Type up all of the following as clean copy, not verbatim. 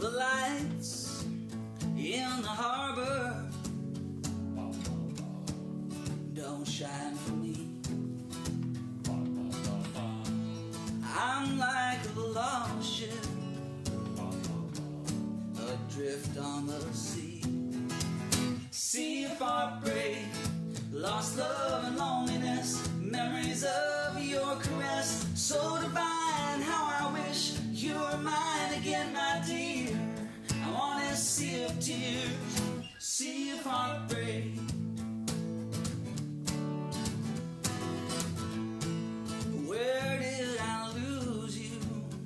the lights in the harbor don't shine for me. I'm like a lost ship adrift on the sea. Sea of heartbreak, lost love and loneliness, memories of your caress, so divine. How I wish you were mine again, my dear. I want a sea of tears, sea of heartbreak. Where did I lose you?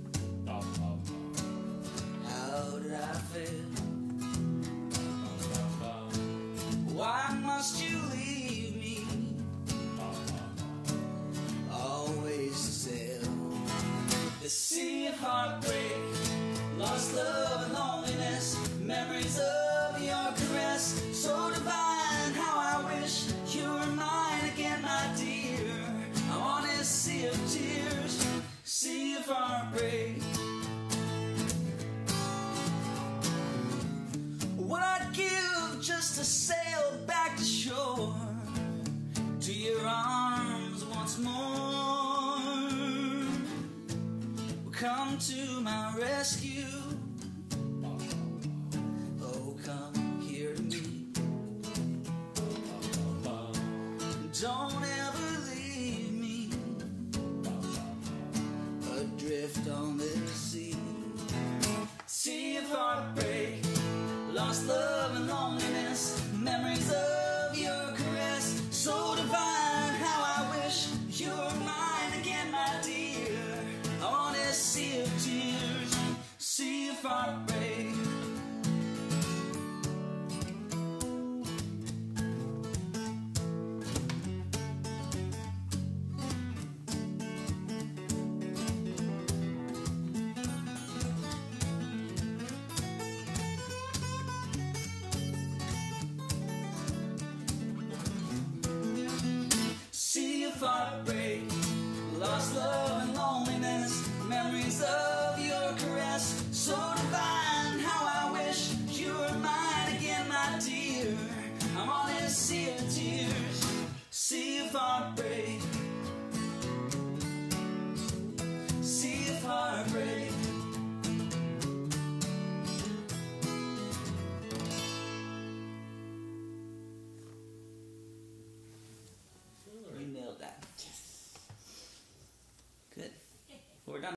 How did I fail? Why must you leave me? Always to sail the sea of heartbreak, lost love and loneliness, memories of your caress, so divine. How I wish you were mine again, my dear. I want a sea of tears, sea of heartbreak. What I'd give just to sail back to shore, to your arms once more. Come to my rescue. Oh, come here to me. Don't ever leave me adrift on this sea. Sea of heartbreak, lost love and loneliness, memories of your caress, so divine. How I wish you were mine again, my dear. I want a sea of tears, sea of heartbreak. Sea of heartbreak, lost love and loneliness, memories of your caress, so divine. How I wish you were mine again, my dear. I'm on a sea of tears, sea of heartbreak, sea of heartbreak. You nailed that. Good. We're done.